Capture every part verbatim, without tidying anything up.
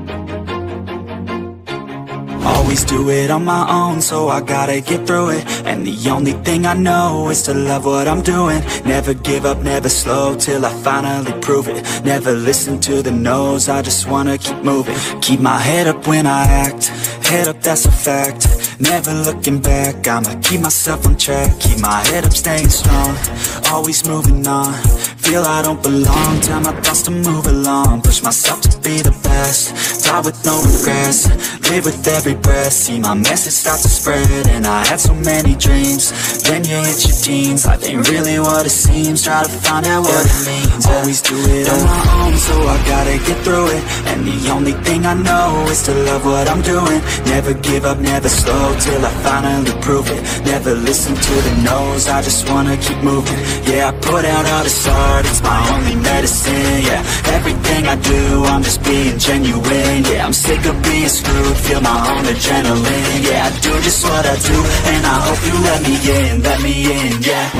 Always do it on my own, so I gotta get through it. And the only thing I know is to love what I'm doing. Never give up, never slow, till I finally prove it. Never listen to the no's, I just wanna keep moving. Keep my head up when I act, head up, that's a fact. Never looking back, I'ma keep myself on track. Keep my head up, staying strong, always moving on. Feel I don't belong, tell my thoughts to move along. Push myself to be the best, die with no regrets. Live with every breath, see my message start to spread. And I had so many dreams, then you hit your teens. Life ain't really what it seems, try to find out what it means. Always do it on my own, so I gotta get through it. And the only thing I know is to love what I'm doing. Never give up, never slow, till I finally prove it. Never listen to the no's, I just wanna keep moving. Yeah, I put out all this art, it's my only medicine. Yeah, everything I do, I'm just being genuine. Yeah, I'm sick of being screwed, feel my own adrenaline. Yeah, I do just what I do, and I hope you let me in, let me in, yeah.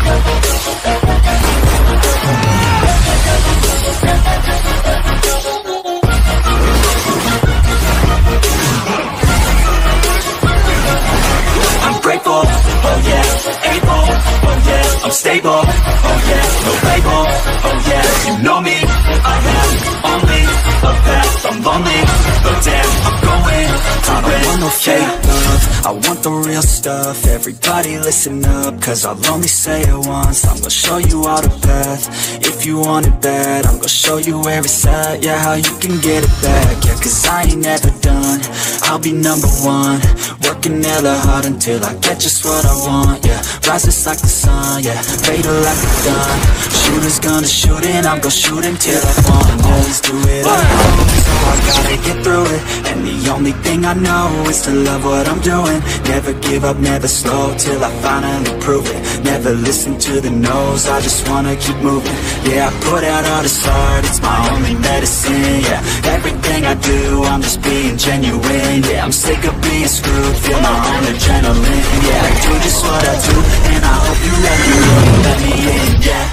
I'm grateful, oh yeah, able, oh yeah, I'm stable, oh yeah, no label, oh yeah, you know me, I have only a path, I'm lonely, but damn, I'm going to I don't want no fake love, I want the real stuff. Everybody listen up, cause I'll only say it once. I'm gonna show you all the path, if you want it bad. I'm gonna show you where it's at, yeah, how you can get it back. Yeah, cause I ain't never done, I'll be number one. Working hella hard until I get just what I want, yeah. Rises like the sun, yeah, fatal like a gun. Shooters gonna shoot and I'm gonna shoot until I want. Always do it on my own, so I gotta get through it. And the only thing I know is to love what I'm doing. Never give up, never slow, till I finally prove it. Never listen to the no's, I just wanna keep moving. Yeah, I put out all this art, it's my only medicine. Yeah, everything I do, I'm just being genuine. Yeah, I'm sick of being screwed, feel my own adrenaline. Yeah, I do just what I do, and I hope you let me in, let me in, yeah.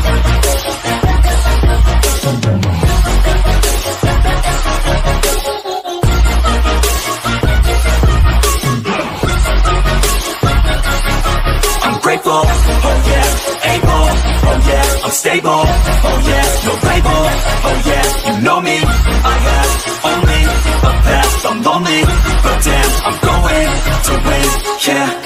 I'm grateful, oh yeah, able, oh yeah, I'm stable, oh yeah, no label, oh yeah, you know me, I have only a path, I'm lonely, but damn, I'm going to win, yeah.